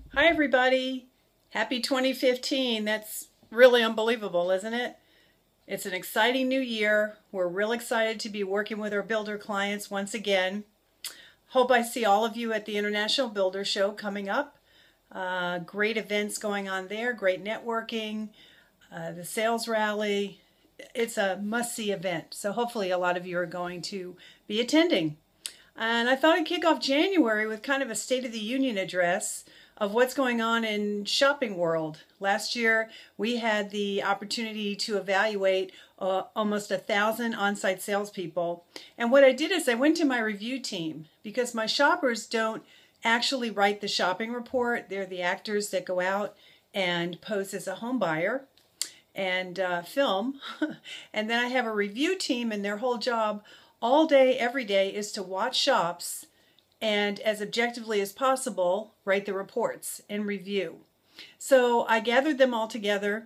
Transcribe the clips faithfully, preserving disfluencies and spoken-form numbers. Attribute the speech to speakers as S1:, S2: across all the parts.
S1: Hi everybody. Happy twenty fifteen. That's really unbelievable, isn't it? It's an exciting new year. We're real excited to be working with our builder clients once again. Hope I see all of you at the International Builder Show coming up. Uh, great events going on there, great networking, uh, the sales rally. It's a must-see event, so hopefully a lot of you are going to be attending. And I thought I'd kick off January with kind of a State of the Union address of what's going on in shopping world. Last year, we had the opportunity to evaluate uh, almost a thousand on-site salespeople. And what I did is I went to my review team because my shoppers don't actually write the shopping report. They're the actors that go out and pose as a home buyer and uh, film. And then I have a review team, and their whole job all day, every day is to watch shops and as objectively as possible, write the reports and review. So I gathered them all together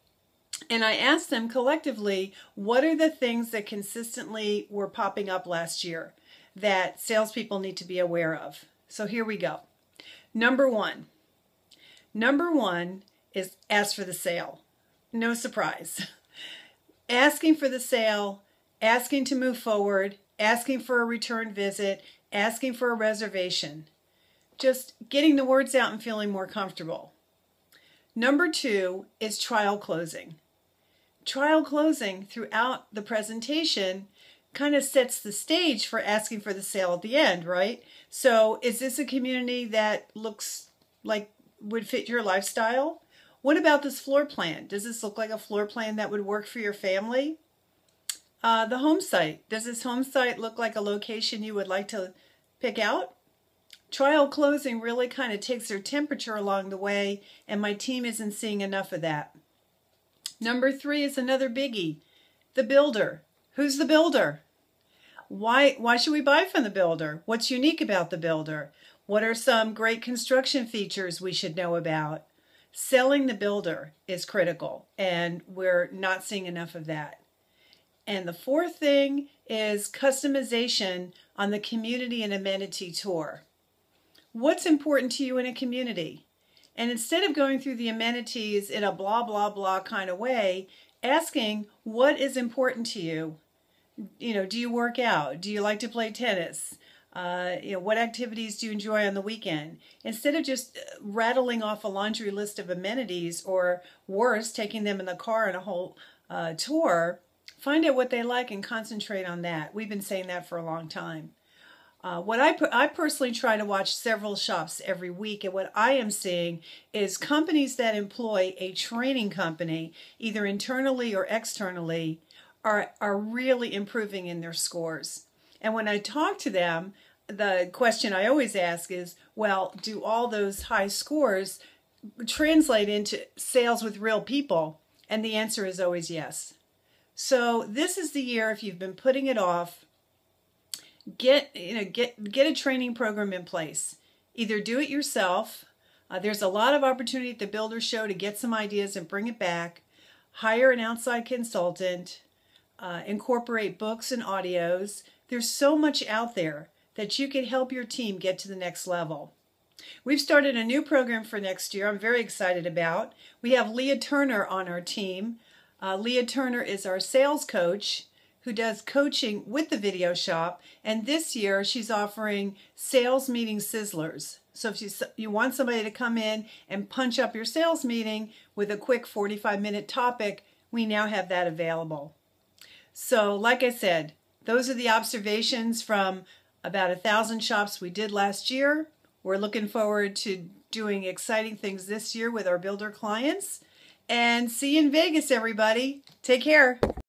S1: and I asked them collectively, what are the things that consistently were popping up last year that salespeople need to be aware of? So here we go. Number one. Number one is ask for the sale. No surprise. Asking for the sale, asking to move forward, asking for a return visit, asking for a reservation, just getting the words out and feeling more comfortable. Number two is trial closing. Trial closing throughout the presentation kind of sets the stage for asking for the sale at the end, right? So is this a community that looks like would fit your lifestyle? What about this floor plan? Does this look like a floor plan that would work for your family? Uh, the home site. Does this home site look like a location you would like to pick out? Trial closing really kind of takes their temperature along the way, and my team isn't seeing enough of that. Number three is another biggie. The builder. Who's the builder? Why, why should we buy from the builder? What's unique about the builder? What are some great construction features we should know about? Selling the builder is critical, and we're not seeing enough of that. And the fourth thing is customization on the community and amenity tour. What's important to you in a community? And instead of going through the amenities in a blah, blah, blah kind of way, asking what is important to you. You know, do you work out? Do you like to play tennis? Uh, you know, what activities do you enjoy on the weekend? Instead of just rattling off a laundry list of amenities, or worse, taking them in the car on a whole uh, tour, find out what they like and concentrate on that. We've been saying that for a long time. Uh, what I, I personally try to watch several shops every week, and what I am seeing is companies that employ a training company, either internally or externally, are, are really improving in their scores. And when I talk to them, the question I always ask is, well, do all those high scores translate into sales with real people? And the answer is always yes. So this is the year, if you've been putting it off, get you know get get a training program in place. Either do it yourself. Uh, there's a lot of opportunity at the Builder Show to get some ideas and bring it back. Hire an outside consultant. Uh, incorporate books and audios. There's so much out there that you can help your team get to the next level. We've started a new program for next year I'm very excited about. We have Leah Turner on our team. Uh, Leah Turner is our sales coach who does coaching with the video shop, and this year she's offering sales meeting sizzlers. So if you, you want somebody to come in and punch up your sales meeting with a quick forty-five minute topic, we now have that available. So like I said, those are the observations from about a thousand shops we did last year. We're looking forward to doing exciting things this year with our builder clients. And see you in Vegas, everybody. Take care.